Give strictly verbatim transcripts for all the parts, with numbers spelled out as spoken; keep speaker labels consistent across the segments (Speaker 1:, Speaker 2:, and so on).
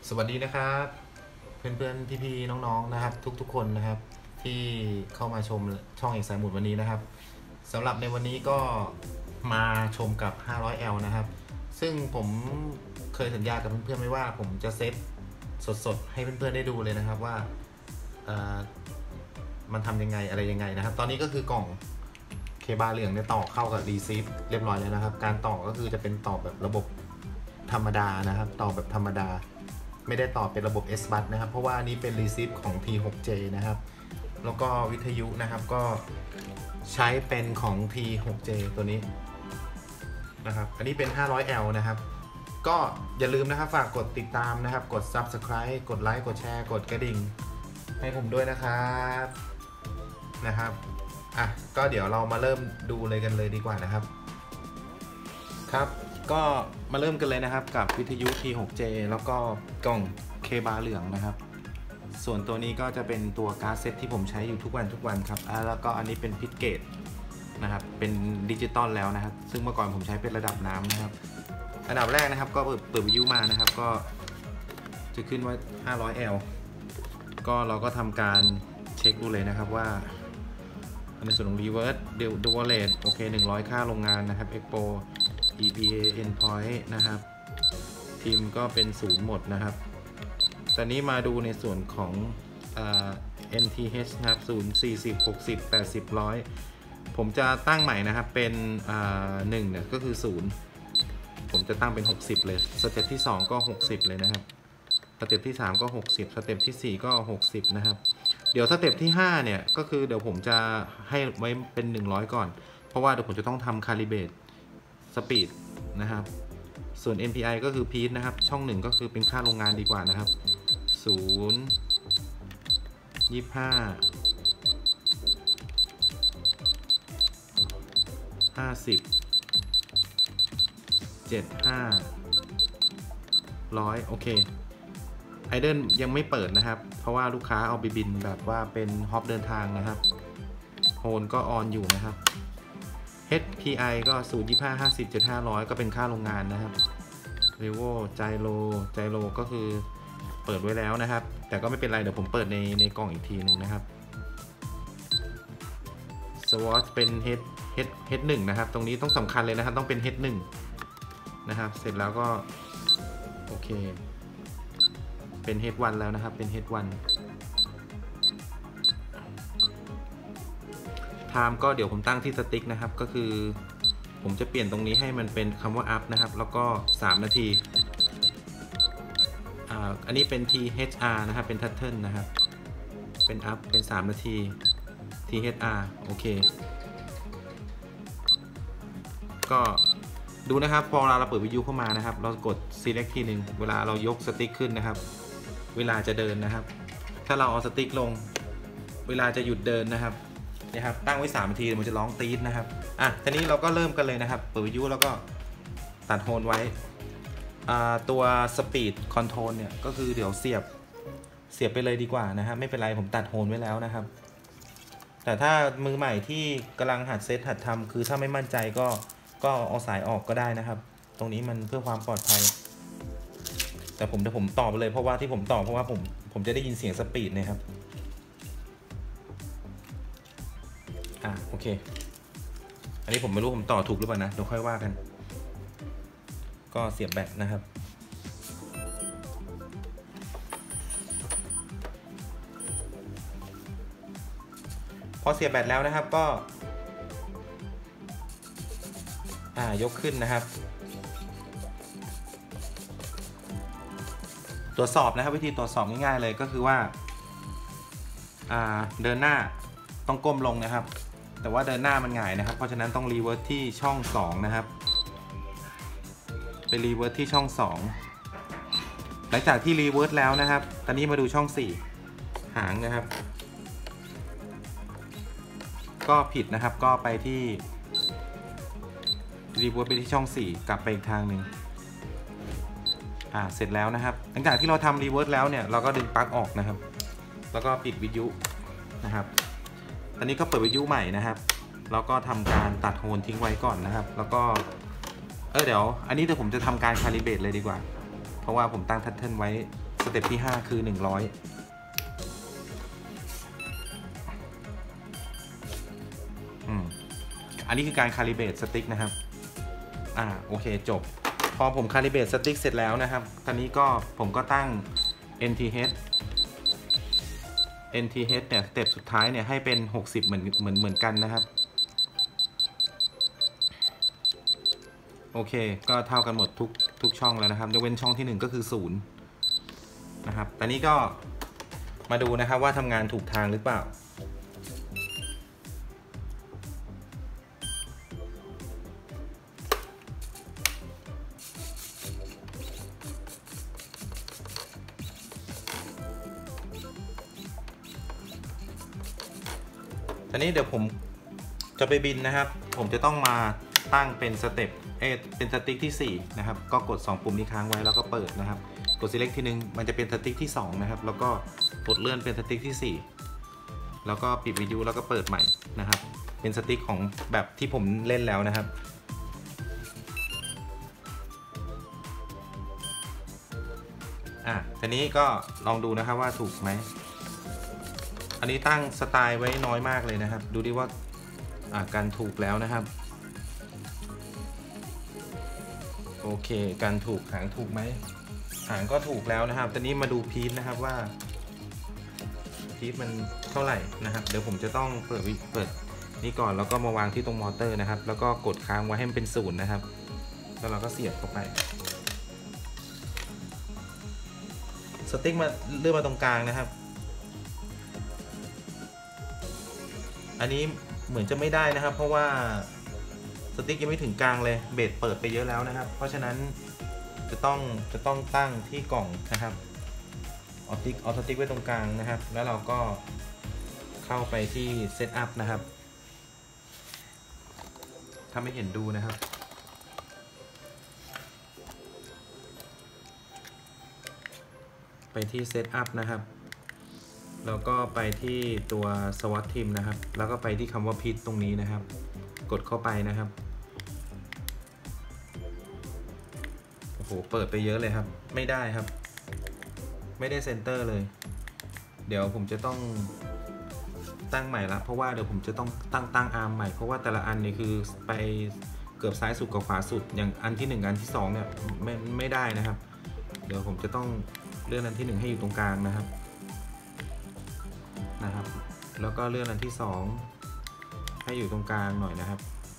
Speaker 1: สวัสดีนะครับเพื่อนๆพี่ๆน้องๆนะครับทุกๆคนนะครับที่เข้ามาชมช่องเอกสายหมุดวันนี้นะครับสำหรับในวันนี้ก็มาชมกับ ห้าร้อยแอล นะครับซึ่งผมเคยสัญญากับเพื่อนๆไว้ว่าผมจะเซตสดๆให้เพื่อนๆได้ดูเลยนะครับว่ามันทำยังไงอะไรยังไงนะครับตอนนี้ก็คือกล่องเคบาเหลืองเนี่ยต่อเข้ากับรีซีฟเรียบร้อยแล้วนะครับการต่อก็คือจะเป็นต่อแบบระบบธรรมดานะครับต่อแบบธรรมดาไม่ได้ต่อเป็นระบบ เอส บัส นะครับเพราะว่านี้เป็น Receive ของ ที หก เจ นะครับแล้วก็วิทยุนะครับก็ใช้เป็นของ ที หก เจ ตัวนี้นะครับอันนี้เป็น ห้าร้อยแอล นะครับก็อย่าลืมนะครับฝากกดติดตามนะครับกด Subscribe กดไลค์กดแชร์กดกระดิ่งให้ผมด้วยนะครับนะครับอ่ะก็เดี๋ยวเรามาเริ่มดูเลยกันเลยดีกว่านะครับครับก็มาเริ่มกันเลยนะครับกับวิทยุ ที หก เจ แล้วก็กล่องเคบาเหลืองนะครับส่วนตัวนี้ก็จะเป็นตัวการ์ดเซตที่ผมใช้อยู่ทุกวันทุกวันครับแล้วก็อันนี้เป็นพิทเกตนะครับเป็นดิจิตอลแล้วนะครับซึ่งเมื่อก่อนผมใช้เป็นระดับน้ำนะครับอันดับแรกนะครับก็เปิดเปิดวิทยุมานะครับก็จะขึ้นว่า ห้าร้อยแอล ก็เราก็ทำการเช็คดูเลยนะครับว่าในส่วนของ reverse dual rate โอเคหนึ่งร้อยค่าโรงงานนะครับ expo อี พี เอ endpoint นะครับพิมพ์ก็เป็นศูนย์หมดนะครับตอนนี้มาดูในส่วนของ เอ็น ที เอช นะครับศูนย์ สี่สิบ หกสิบ แปดสิบ หนึ่งร้อยผมจะตั้งใหม่นะครับเป็นหนึ่งเนี่ยก็คือศูนย์ผมจะตั้งเป็นหกสิบเลยสเต็ปที่สองก็หกสิบเลยนะครับสเต็ปที่สามก็หกสิบสเต็ปที่สี่ก็หกสิบนะครับเดี๋ยวสเต็ปที่ห้าเนี่ยก็คือเดี๋ยวผมจะให้ไว้เป็นหนึ่งร้อยก่อนเพราะว่าเดี๋ยวผมจะต้องทำคาลิเบรตสปีดนะครับส่วน เอ็น พี ไอ ก็คือพีทนะครับช่องหนึ่งก็คือเป็นค่าโรงงานดีกว่านะครับศูนย์ ยี่สิบห้า ห้าสิบ เจ็ดสิบห้า หนึ่งร้อยโอเคไอเดิลยังไม่เปิดนะครับเพราะว่าลูกค้าเอาไปบินแบบว่าเป็นฮอปเดินทางนะครับโฮนก็ออนอยู่นะครับ เอช พี ไอ ก็ศูนย์ ยี่สิบห้า ห้าสิบ เจ็ดสิบห้า หนึ่งร้อยก็เป็นค่าโรงงานนะครับเรโวไจโรไจโรก็คือเปิดไว้แล้วนะครับแต่ก็ไม่เป็นไรเดี๋ยวผมเปิดในในกล่องอีกทีหนึ่งนะครับสวอตเป็น H H H หนึ่งนะครับตรงนี้ต้องสำคัญเลยนะครับต้องเป็น H หนึ่งนะครับเสร็จแล้วก็โอเคเป็น H หนึ่งแล้วนะครับเป็น H หนึ่งไทม์ก็เดี๋ยวผมตั้งที่สติ๊กนะครับก็คือผมจะเปลี่ยนตรงนี้ให้มันเป็นคำว่า up นะครับแล้วก็สามนาทีอ่าอันนี้เป็น ที เอช อาร์ นะครับเป็น turtle นะครับเป็น up เป็นสามนาที ที เอช อาร์ โอเคก็ดูนะครับพอเราเปิดวิทยุเข้ามานะครับเรากด select ทีหนึ่งเวลาเรายกสติ๊กขึ้นนะครับเวลาจะเดินนะครับถ้าเราเอาสติ๊กลงเวลาจะหยุดเดินนะครับนะครับตั้งไว้สามนาทีมันจะร้องตี๊ดนะครับอ่ะทีนี้เราก็เริ่มกันเลยนะครับเปิดวิทยุแล้วก็ตัดโฮนไว้ตัว Speed Control เนี่ยก็คือเดี๋ยวเสียบเสียบไปเลยดีกว่านะครับไม่เป็นไรผมตัดโฮนไว้แล้วนะครับแต่ถ้ามือใหม่ที่กำลังหัดเซตหัดทำคือถ้าไม่มั่นใจก็ก็เอาสายออกก็ได้นะครับตรงนี้มันเพื่อความปลอดภัยแต่ผมเดี๋ยวผมต่อไปเลยเพราะว่าที่ผมต่อเพราะว่าผมผมจะได้ยินเสียงสปีดนะครับอ่ะโอเคอันนี้ผมไม่รู้ผมต่อถูกหรือเปล่านะเดี๋ยวค่อยว่ากันก็เสียบแบตนะครับพอเสียบแบตแล้วนะครับก็อ่ายกขึ้นนะครับตรวจสอบนะครับวิธีตรวจสอบง่ายๆเลยก็คือว่าอ่าเดินหน้าต้องก้มลงนะครับแต่ว่าเดินหน้ามันหงายนะครับเพราะฉะนั้นต้องรีเวิร์สที่ช่องสองนะครับไปรีเวิร์สที่ช่องสองหลังจากที่รีเวิร์สแล้วนะครับตอนนี้มาดูช่องสี่หางนะครับก็ผิดนะครับก็ไปที่รีเวิร์สไปที่ช่องสี่กลับไปอีกทางหนึ่งอ่าเสร็จแล้วนะครับหลังจากที่เราทำรีเวิร์สแล้วเนี่ยเราก็ดึงปลั๊กออกนะครับแล้วก็ปิดวิทยุนะครับตอนนี้ก็เปิดวิทยุใหม่นะครับแล้วก็ทำการตัดโฮนทิ้งไว้ก่อนนะครับแล้วก็เออเดี๋ยวอันนี้เดี๋ยวผมจะทำการคาลิเบรตเลยดีกว่าเพราะว่าผมตั้งทัตเทิลไว้สเต็ปที่ห้าคือหนึ่งร้อยอืมอันนี้คือการคาลิเบรตสติ๊กนะครับอ่าโอเคจบพอผมคาลิเบรตสติ๊กเสร็จแล้วนะครับตอนนี้ก็ผมก็ตั้ง เอ็น ที เอช เอ็น ที เอช เนี่ยสเต็ปสุดท้ายเนี่ยให้เป็นหกสิบเหมือนเหมือนเหมือนกันนะครับโอเคก็เท่ากันหมดทุกทุกช่องแล้วนะครับยกเว้นช่องที่หนึ่งก็คือศูนย์นะครับตอนนี้ก็มาดูนะครับว่าทำงานถูกทางหรือเปล่าตอนนี้เดี๋ยวผมจะไปบินนะครับผมจะต้องมาตั้งเป็นสเต็ปเอเป็นสติ๊กที่สี่นะครับก็กดสองปุ่มนี้ค้างไว้แล้วก็เปิดนะครับกด select ทีนึงมันจะเป็นสติ๊กที่สองนะครับแล้วก็กดเลื่อนเป็นสติ๊กที่สี่แล้วก็ปิดวิดีโอแล้วก็เปิดใหม่นะครับเป็นสติ๊กของแบบที่ผมเล่นแล้วนะครับอ่ะทีนี้ก็ลองดูนะครับว่าถูกไหมอันนี้ตั้งสไตล์ไว้น้อยมากเลยนะครับดูดิว่าอ่ะการถูกแล้วนะครับโอเคการถูกหางถูกไหมหางก็ถูกแล้วนะครับตอนนี้มาดูพีทนะครับว่าพีทมันเท่าไหร่นะครับเดี๋ยวผมจะต้องเปิดเปิดนี่ก่อนแล้วก็มาวางที่ตรงมอเตอร์นะครับแล้วก็กดค้างไว้ให้มันเป็นศูนย์นะครับแล้วเราก็เสียบเข้าไปสติ๊กมาเลื่อนมาตรงกลางนะครับอันนี้เหมือนจะไม่ได้นะครับเพราะว่าสติ๊กยังไม่ถึงกลางเลยเบสเปิดไปเยอะแล้วนะครับเพราะฉะนั้นจะต้องจะต้องตั้งที่กล่องนะครับเอาติ๊กเอาสติ๊กไว้ตรงกลางนะครับแล้วเราก็เข้าไปที่เซตอัพนะครับถ้าไม่เห็นดูนะครับไปที่เซตอัพนะครับแล้วก็ไปที่ตัว สวอต ทีมนะครับแล้วก็ไปที่คำว่าพิทตรงนี้นะครับกดเข้าไปนะครับโอ้โหเปิดไปเยอะเลยครับไม่ได้ครับไม่ได้เซนเตอร์เลยเดี๋ยวผมจะต้องตั้งใหม่ละเพราะว่าเดี๋ยวผมจะต้องตั้งตั้งอาร์มใหม่เพราะว่าแต่ละอันนี่คือไปเกือบซ้ายสุดกับขวาสุดอย่างอันที่หนึ่งอันที่สองเนี่ยไม่ไม่ได้นะครับเดี๋ยวผมจะต้องเลื่อนอันที่หนึ่งให้อยู่ตรงกลางนะครับนะครับแล้วก็เลื่อนอันที่สองให้อยู่ตรงกลางหน่อยนะครับ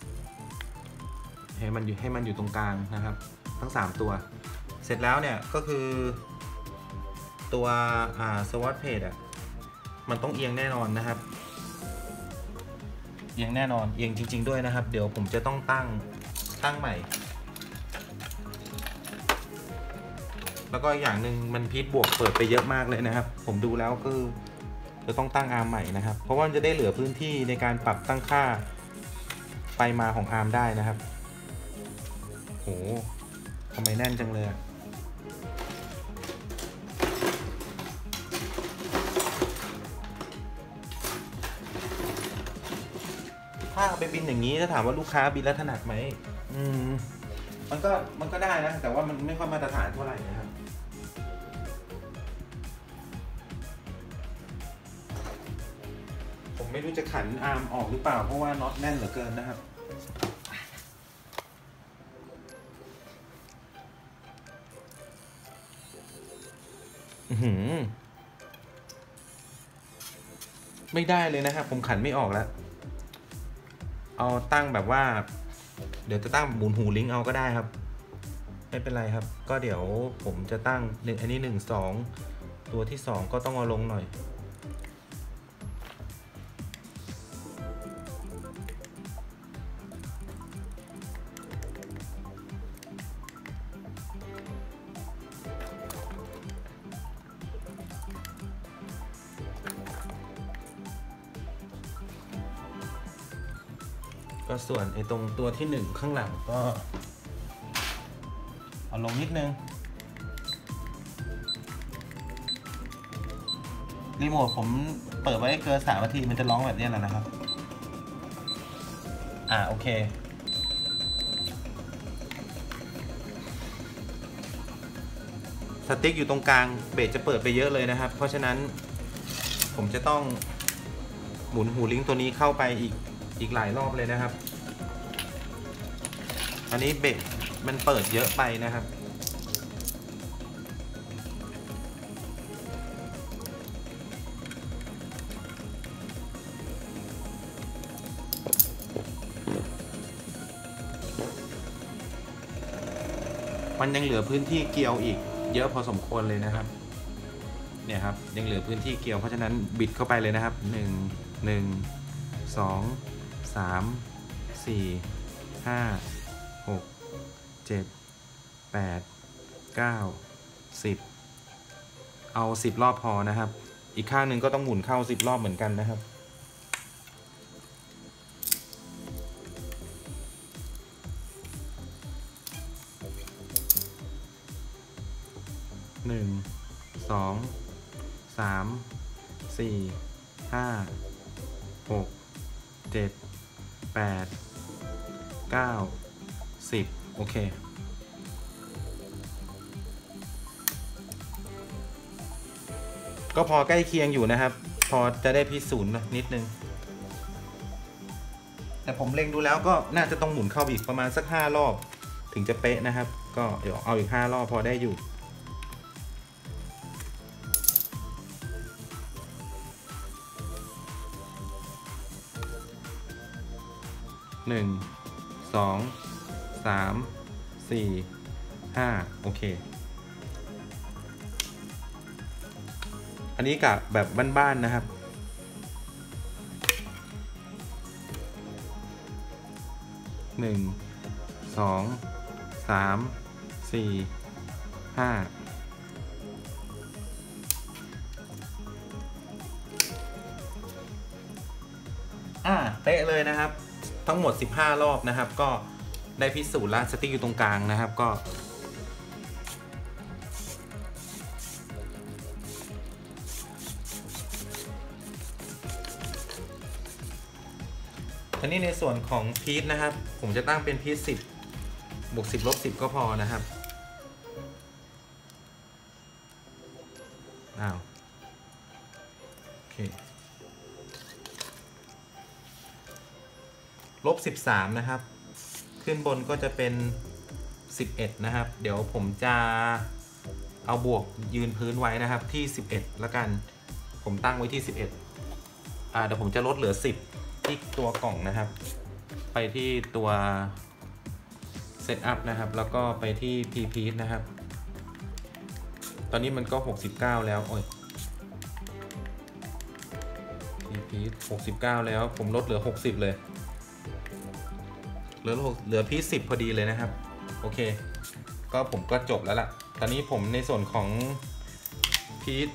Speaker 1: ให้มันอยู่ให้มันอยู่ตรงกลางนะครับทั้งสามตัวเสร็จแล้วเนี่ยก็คือตัวอ่า สวอต เพจอ่ะมันต้องเอียงแน่นอนนะครับเอียงแน่นอนเอียงจริงๆด้วยนะครับเดี๋ยวผมจะต้องตั้งตั้งใหม่แล้วก็อย่างหนึ่งมันพีทบวกเปิดไปเยอะมากเลยนะครับผมดูแล้วคือจะต้องตั้งอาร์มใหม่นะครับเพราะว่าจะได้เหลือพื้นที่ในการปรับตั้งค่าไปมาของอาร์มได้นะครับโหทำไมแน่นจังเลยถ้าไปบินอย่างนี้ถ้าถามว่าลูกค้าบินแล้วถนัดไหมอืมมันก็มันก็ได้นะแต่ว่ามันไม่ค่อยมาตรฐานเท่าไหร่นะครับผมไม่รู้จะขันอาร์มออกหรือเปล่าเพราะว่าน็อตแน่นเหลือเกินนะครับอือหือไม่ได้เลยนะครับผมขันไม่ออกแล้วเอาตั้งแบบว่าเดี๋ยวจะตั้งหมุนหูลิงก์เอาก็ได้ครับไม่เป็นไรครับก็เดี๋ยวผมจะตั้งหนึ่งอันนี้หนึ่งสองตัวที่สองก็ต้องเอาลงหน่อยก็ส่วนไอ้ตรงตัวที่หนึ่งข้างหลังก็เอาลงนิดนึงรีโมทผมเปิดไว้เกินสามนาทีมันจะร้องแบบนี้แหละนะครับอ่าโอเคสติ๊กอยู่ตรงกลางเบสจะเปิดไปเยอะเลยนะครับเพราะฉะนั้นผมจะต้องหมุนหูลิงก์ตัวนี้เข้าไปอีกอีกหลายรอบเลยนะครับอันนี้เบสมันเปิดเยอะไปนะครับมันยังเหลือพื้นที่เกลียวอีกเยอะพอสมควรเลยนะครับเนี่ยครับยังเหลือพื้นที่เกลียวเพราะฉะนั้นบิดเข้าไปเลยนะครับหนึ่ง หนึ่ง สอง สาม สี่ ห้า หก เจ็ด แปด เก้า สิบเอาสิบรอบพอนะครับอีกข้างหนึ่งก็ต้องหมุนเข้าสิบรอบเหมือนกันนะครับหนึ่ง สอง สาม สี่ ห้า หก เจ็ด แปด เก้า สิบโอเคก็พอใกล้เคียงอยู่นะครับพอจะได้พิสูจน์นิดนึงแต่ผมเล็งดูแล้วก็น่าจะต้องหมุนเข้าอีกประมาณสักห้ารอบถึงจะเป๊ะนะครับก็เดี๋ยวเอาอีกห้ารอบพอได้อยู่หนึ่ง สอง สาม สี่ ห้าโอเคอันนี้กับแบบบ้านๆนะครับหนึ่ง สอง สาม สี่ ห้าอ่าเป๊ะเลยนะครับทั้งหมดสิบห้ารอบนะครับก็ได้พิสูจน์แล้วสติ๊กอยู่ตรงกลางนะครับก็ทีนี้ในส่วนของพีทนะครับผมจะตั้งเป็นพีทสิบบวกสิบลบสิบก็พอนะครับอ้าวโอเคลบสิบสามนะครับขึ้นบนก็จะเป็นสิบเอ็ดนะครับเดี๋ยวผมจะเอาบวกยืนพื้นไว้นะครับที่สิบเอ็ดแล้วกันผมตั้งไว้ที่สิบเอ็ดอ่าเดี๋ยวผมจะลดเหลือสิบที่ตัวกล่องนะครับไปที่ตัวเซตอัพนะครับแล้วก็ไปที่ พี พี นะครับตอนนี้มันก็หกสิบเก้าแล้วโอ้ย พี พี หกสิบเก้าแล้วผมลดเหลือหกสิบเลยเหลือเหลือพีทสิบพอดีเลยนะครับโอเคก็ผมก็จบแล้วล่ะตอนนี้ผมในส่วนของพีท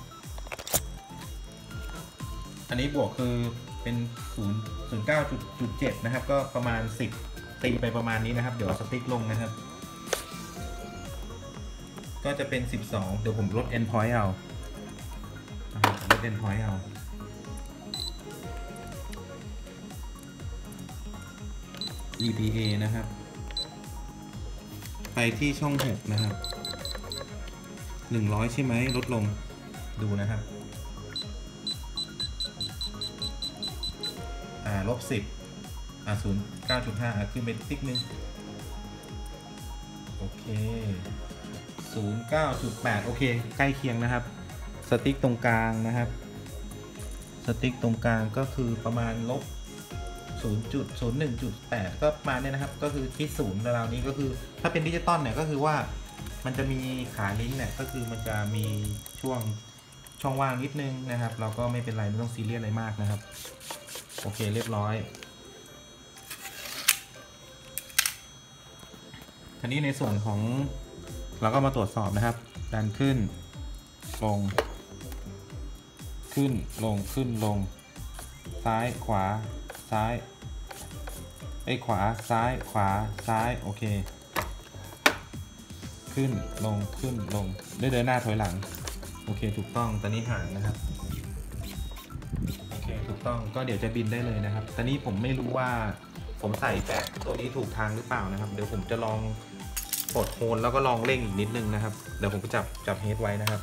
Speaker 1: อันนี้บวกคือเป็นศูนย์ ศูนย์ เก้า จุด เจ็ดนะครับก็ประมาณสิบตีไปประมาณนี้นะครับเดี๋ยวสติ๊กลงนะครับก็จะเป็นสิบสองเดี๋ยวผมลด end point เอาลด end point เอาอี พี เอ นะครับไปที่ช่องหกนะครับหนึ่งร้อยใช่ไหมลดลงดูนะครับอ่าลบสิบอ่าศูนย์ เก้า จุด ห้าอ่ะขึ้นไปติ๊กนึงโอเคศูนย์ เก้า จุด แปดโอเคใกล้เคียงนะครับสติ๊กตรงกลางนะครับสติ๊กตรงกลางก็คือประมาณลบศูนย์ จุด ศูนย์ หนึ่ง จุด แปดก็มาเนี่ยนะครับก็คือที่ศูนย์ราวนี้ก็คือถ้าเป็นดิจิตอลเนี่ยก็คือว่ามันจะมีขาลิงก์เนี่ยก็คือมันจะมีช่วงช่องว่างนิดนึงนะครับเราก็ไม่เป็นไรไม่ต้องซีเรียสอะไรมากนะครับโอเคเรียบร้อยทีนี้ในส่วนของเราก็มาตรวจสอบนะครับดันขึ้นลงขึ้นลงขึ้นลงซ้ายขวาซ้ายไอ้ขวาซ้ายขวาซ้ายโอเคขึ้นลงขึ้นลงได้เดินหน้าถอยหลังโอเคถูกต้องตอนนี้ห่างนะครับโอเคถูกต้องก็เดี๋ยวจะบินได้เลยนะครับตอนนี้ผมไม่รู้ว่าผมใส่แปะตัวนี้ถูกทางหรือเปล่านะครับเดี๋ยวผมจะลองปลดโฮนแล้วก็ลองเร่งอีกนิดนึงนะครับเดี๋ยวผมจะจับจับเฮดไว้นะครับ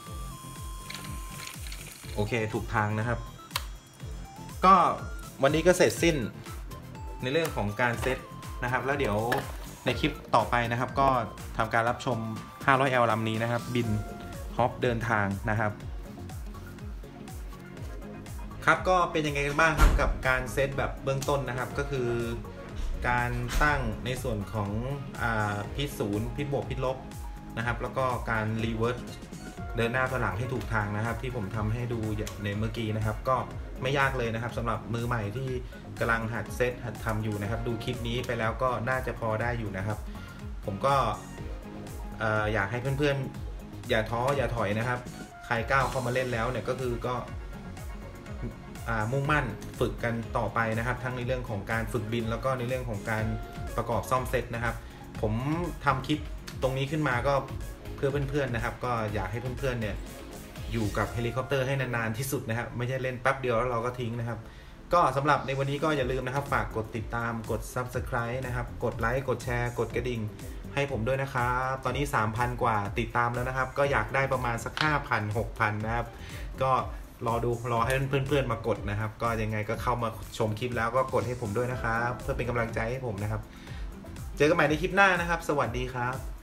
Speaker 1: โอเคถูกทางนะครับก็วันนี้ก็เสร็จสิ้นในเรื่องของการเซตนะครับแล้วเดี๋ยวในคลิปต่อไปนะครับก็ทำการรับชม ห้าร้อยแอล ลำนี้นะครับบินฮอปเดินทางนะครับครับก็เป็นยังไงกันบ้างครับกับการเซตแบบเบื้องต้นนะครับก็คือการตั้งในส่วนของพิษศูนย์พิษบวกพิษลบนะครับแล้วก็การรีเวิร์สเดินหน้าถอยหลังให้ถูกทางนะครับที่ผมทำให้ดูในเมื่อกี้นะครับก็ไม่ยากเลยนะครับสำหรับมือใหม่ที่กำลังหัดเซตหัดทำอยู่นะครับดูคลิปนี้ไปแล้วก็น่าจะพอได้อยู่นะครับผมก็อยากให้เพื่อนๆอย่าท้ออย่าถอยนะครับใครก้าวเข้ามาเล่นแล้วเนี่ยก็คือก็มุ่งมั่นฝึกกันต่อไปนะครับทั้งในเรื่องของการฝึกบินแล้วก็ในเรื่องของการประกอบซ่อมเซตนะครับผมทำคลิปตรงนี้ขึ้นมาก็เพื่อเพื่อนๆนะครับก็อยากให้เพื่อนๆเนี่ยอยู่กับเฮลิคอปเตอร์ให้นานๆที่สุดนะครับไม่ใช่เล่นแป๊บเดียวแล้วเราก็ทิ้งนะครับก็สำหรับในวันนี้ก็อย่าลืมนะครับฝากกดติดตามกด ซับสไครบ์ นะครับกดไลค์กดแชร์กดกระดิ่งให้ผมด้วยนะครับตอนนี้ สามพัน กว่าติดตามแล้วนะครับก็อยากได้ประมาณสัก ห้าพัน หกพัน นะครับก็รอดูรอให้เพื่อนๆมากดนะครับก็ยังไงก็เข้ามาชมคลิปแล้วก็กดให้ผมด้วยนะครับเพื่อเป็นกำลังใจให้ผมนะครับเจอกันใหม่ในคลิปหน้านะครับสวัสดีครับ